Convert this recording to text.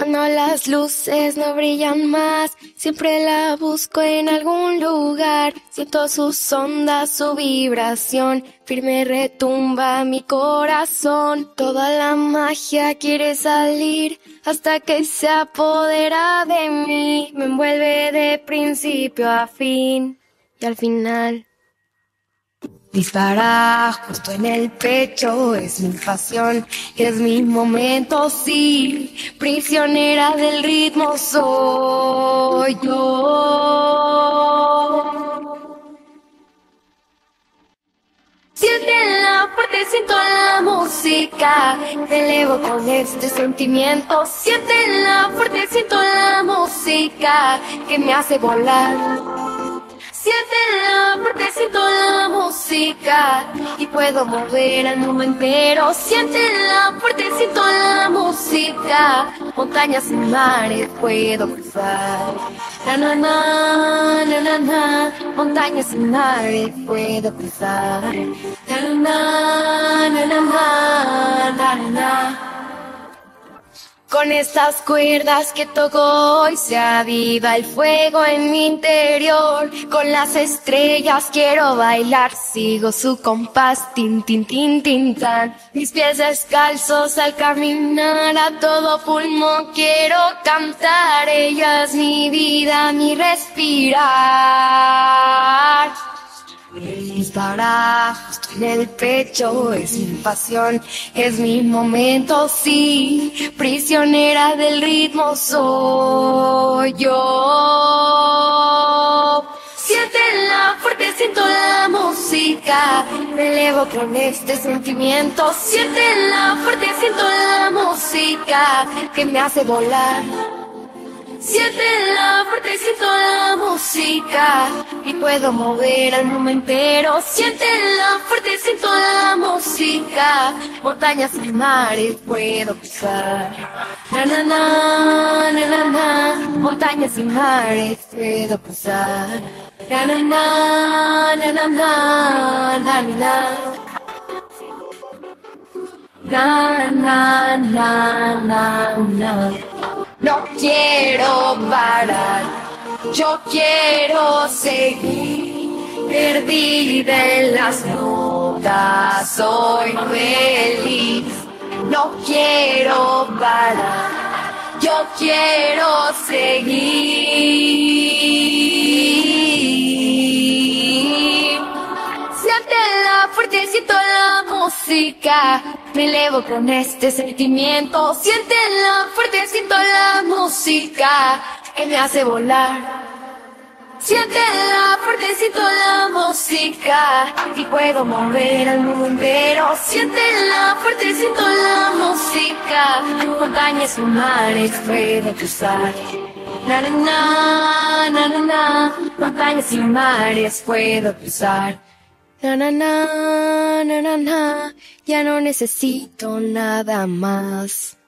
Cuando las luces no brillan más, siempre la busco en algún lugar. Siento sus ondas, su vibración, firme retumba mi corazón. Toda la magia quiere salir hasta que se apodera de mí. Me envuelve de principio a fin y al final dispara justo en el pecho. Es mi pasión, es mi momento, sí. Prisionera del ritmo soy yo. Siéntela fuerte, siento la música, te elevo con este sentimiento. Siéntela fuerte, siento la música que me hace volar. Siéntela fuerte, siento la música y puedo mover al mundo entero. Siéntela fuerte, siento la música, montañas y mares puedo cruzar. Na na na, na na na, montañas y mares puedo cruzar. Na na na, na na na, na na na. Con estas cuerdas que toco hoy se aviva el fuego en mi interior. Con las estrellas quiero bailar, sigo su compás, tin tin tin tin tan. Mis pies descalzos al caminar, a todo pulmón quiero cantar. Ella es mi vida, mi respirar. Dispara justo en el pecho, es mi pasión, es mi momento, sí. Prisionera del ritmo soy yo. Siéntela fuerte, siento la música, me elevo con este sentimiento. Siéntela fuerte, siento la música que me hace volar. Siéntela fuerte, siento la música y puedo mover al mundo entero. Siéntela fuerte, siento la música, montañas y mares puedo cruzar. Na na na, na na na, montañas y mares puedo cruzar. Na na na, na na na, na na. Na na na na na. No quiero parar, yo quiero seguir, perdida en las notas, soy feliz. No quiero parar, yo quiero seguir. Siéntela fuerte, siento la música, me elevo con este sentimiento. Siéntela fuerte, siento la música que me hace volar. Siéntela fuerte, siento la música y puedo mover al mundo entero. Siéntela fuerte, siento la música, montañas y mares puedo cruzar. Na na na, na na na, montañas y mares puedo cruzar. Na na na, na na na, ya no necesito nada más.